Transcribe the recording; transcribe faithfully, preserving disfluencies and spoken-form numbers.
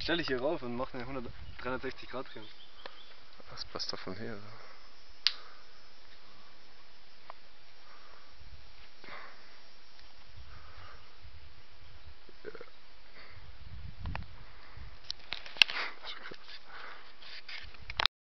stelle ich hier rauf und mache eine dreihundertsechzig Grad Drehung. Das passt doch von hier.